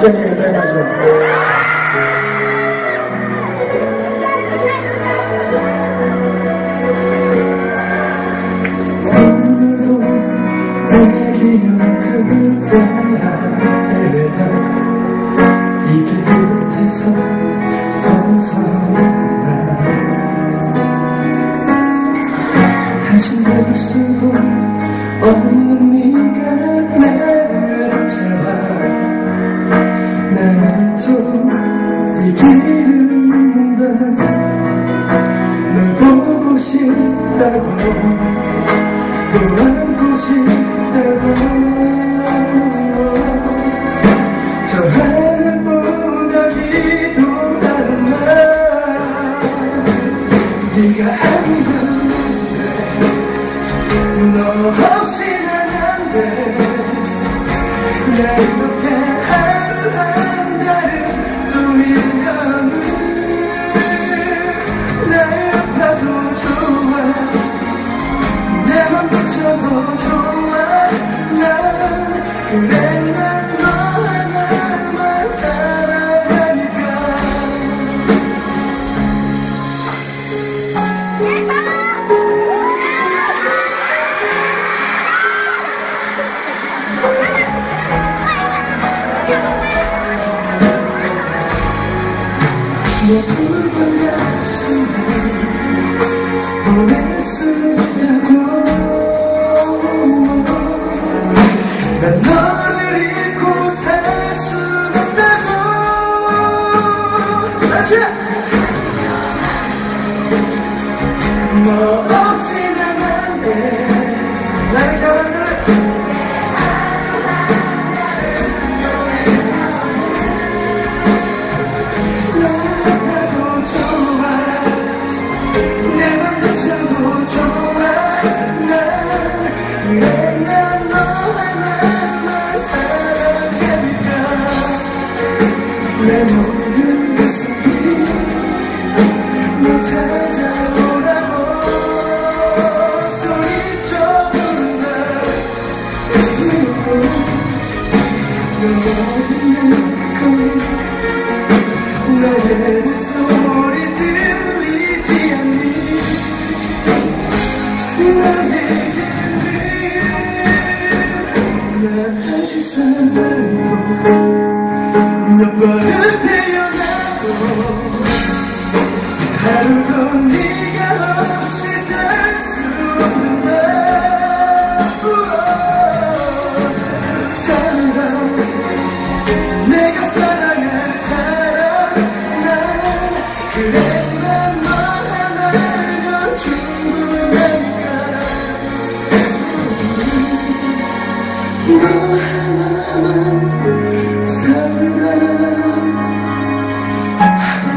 緒に歌いましょう。 다시 볼 수도 없는 네가 나를 잡아 나는 또 이 길을 묻는다 널 보고 싶다고 또 안고 싶다고 저 하늘보다 기도하는 날 네가 아니면 너 없이 난 안 돼 나 이렇게 하루 한 달을 또 1년을 날 봐도 좋아 내 맘 붙여도 좋아 난 그래 난 너 하나만 사랑하니까 내 붉은 가슴을 보낼 수 있다고 난 너를 잊고 살 수 없다고 너 없이 난 안 돼 날 가만두래 내 모든 모습이 너 찾아오라고 소리쳐 부른다 너 어디 있고 너의 목소리 들리지 않니 나의 길을 나 다시 살아도 몇 번을 태어나도 하루도 네가 없이 살 수 없는 날 사랑 내가 사랑할 사람 난 그래 난 너 하나면 충분하니까 너 하나만 사랑